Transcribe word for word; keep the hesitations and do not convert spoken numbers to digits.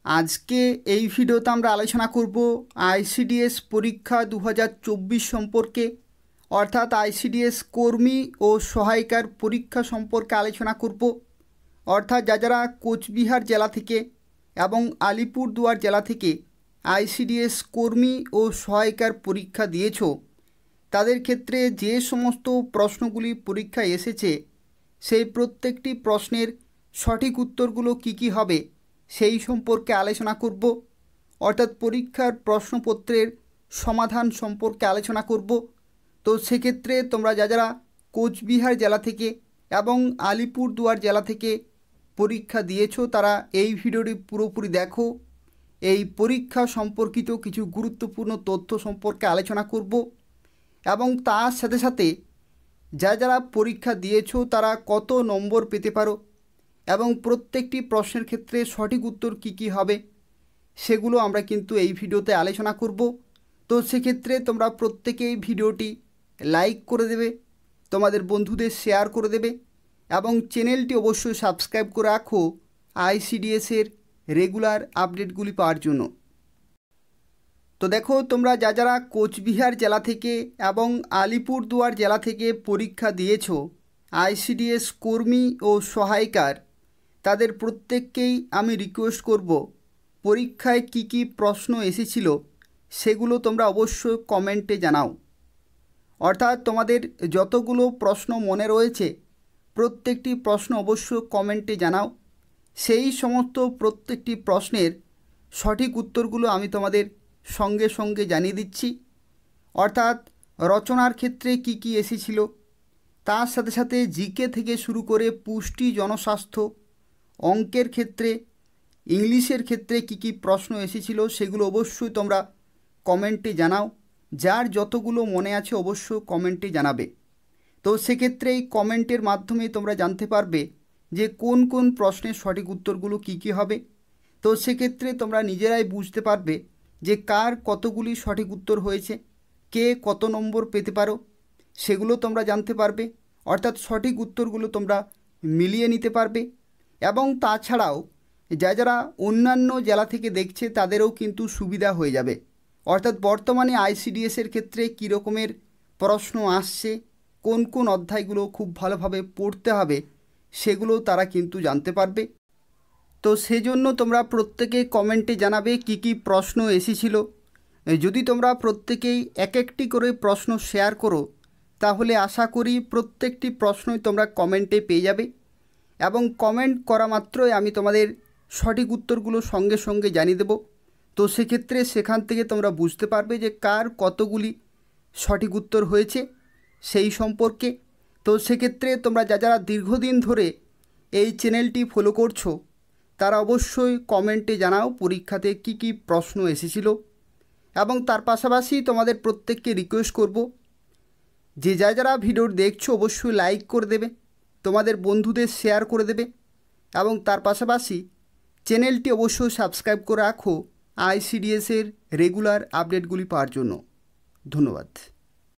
আজকে এই ভিডিওতে আমরা আলোচনা করব আইসিডিএস পরীক্ষা দু হাজার চব্বিশ সম্পর্কে, অর্থাৎ আইসিডিএস কর্মী ও সহায়িকার পরীক্ষা সম্পর্কে আলোচনা করব। অর্থাৎ যা যারা কোচবিহার জেলা থেকে এবং আলিপুরদুয়ার জেলা থেকে আইসিডিএস কর্মী ও সহায়িকার পরীক্ষা দিয়েছ, তাদের ক্ষেত্রে যে সমস্ত প্রশ্নগুলি পরীক্ষায় এসেছে সেই প্রত্যেকটি প্রশ্নের সঠিক উত্তরগুলো কি কি হবে সেই সম্পর্কে আলোচনা করব। অর্থাৎ পরীক্ষার প্রশ্নপত্রের সমাধান সম্পর্কে আলোচনা করব। তো সেক্ষেত্রে তোমরা যা যারা কোচবিহার জেলা থেকে এবং আলিপুরদুয়ার জেলা থেকে পরীক্ষা দিয়েছো তারা এই ভিডিওটি পুরোপুরি দেখো। এই পরীক্ষা সম্পর্কিত কিছু গুরুত্বপূর্ণ তথ্য সম্পর্কে আলোচনা করব এবং তার সাথে সাথে যা যারা পরীক্ষা দিয়েছো তারা কত নম্বর পেতে পারো এবং প্রত্যেকটি প্রশ্নের ক্ষেত্রে সঠিক উত্তর কি কি হবে সেগুলো আমরা কিন্তু এই ভিডিওতে আলোচনা করব। তো সেক্ষেত্রে তোমরা প্রত্যেকেই ভিডিওটি লাইক করে দেবে, তোমাদের বন্ধুদের শেয়ার করে দেবে এবং চ্যানেলটি অবশ্যই সাবস্ক্রাইব করে রাখো আইসিডিএসের রেগুলার আপডেটগুলি পাওয়ার জন্য। তো দেখো, তোমরা যা যারা কোচবিহার জেলা থেকে এবং আলিপুরদুয়ার জেলা থেকে পরীক্ষা দিয়েছো আইসিডিএস কর্মী ও সহায়িকার, তাদের প্রত্যেককেই আমি রিকোয়েস্ট করব পরীক্ষায় কি কি প্রশ্ন এসেছিল সেগুলো তোমরা অবশ্যই কমেন্টে জানাও। অর্থাৎ তোমাদের যতগুলো প্রশ্ন মনে রয়েছে প্রত্যেকটি প্রশ্ন অবশ্যই কমেন্টে জানাও। সেই সমস্ত প্রত্যেকটি প্রশ্নের সঠিক উত্তরগুলো আমি তোমাদের সঙ্গে সঙ্গে জানিয়ে দিচ্ছি। অর্থাৎ রচনার ক্ষেত্রে কি কি এসেছিল, তার সাথে সাথে জিকে থেকে শুরু করে পুষ্টি, জনস্বাস্থ্য, অঙ্কের ক্ষেত্রে, ইংলিশের ক্ষেত্রে কি কি প্রশ্ন এসেছিল সেগুলো অবশ্যই তোমরা কমেন্টে জানাও। যার যতগুলো মনে আছে অবশ্যই কমেন্টে জানাবে। তো সেক্ষেত্রে এই কমেন্টের মাধ্যমে তোমরা জানতে পারবে যে কোন কোন প্রশ্নের সঠিক উত্তরগুলো কি কি হবে। তো সেক্ষেত্রে তোমরা নিজেরাই বুঝতে পারবে যে কার কতগুলি সঠিক উত্তর হয়েছে, কে কত নম্বর পেতে পারো সেগুলো তোমরা জানতে পারবে। অর্থাৎ সঠিক উত্তরগুলো তোমরা মিলিয়ে নিতে পারবে। এবং তাছাড়াও যা যারা অন্যান্য জেলা থেকে দেখছে তাদেরও কিন্তু সুবিধা হয়ে যাবে। অর্থাৎ বর্তমানে আইসিডিএসের ক্ষেত্রে কী রকমের প্রশ্ন আসছে, কোন কোন অধ্যায়গুলো খুব ভালোভাবে পড়তে হবে সেগুলো তারা কিন্তু জানতে পারবে। তো সেজন্য তোমরা প্রত্যেকে কমেন্টে জানাবে কি কি প্রশ্ন এসেছিল। যদি তোমরা প্রত্যেকেই এক একটি করে প্রশ্ন শেয়ার করো তাহলে আশা করি প্রত্যেকটি প্রশ্নই তোমরা কমেন্টে পেয়ে যাবে এবং কমেন্ট করা মাত্রই আমি তোমাদের সঠিক উত্তরগুলো সঙ্গে সঙ্গে জানিয়ে দেব। তো সেক্ষেত্রে সেখান থেকে তোমরা বুঝতে পারবে যে কার কতগুলি সঠিক উত্তর হয়েছে সেই সম্পর্কে। তো সেক্ষেত্রে তোমরা যা যারা দীর্ঘদিন ধরে এই চ্যানেলটি ফলো করছো তারা অবশ্যই কমেন্টে জানাও পরীক্ষাতে কি কি প্রশ্ন এসেছিল। এবং তার পাশাপাশি তোমাদের প্রত্যেককে রিকোয়েস্ট করব যে যা যারা ভিডিও দেখছো অবশ্যই লাইক করে দেবে, তোমাদের বন্ধুদের শেয়ার করে দেবে এবং তার পাশাপাশি চ্যানেলটি অবশ্যই সাবস্ক্রাইব করে রাখো আইসিডিএসের রেগুলার আপডেটগুলি পাওয়ার জন্য। ধন্যবাদ।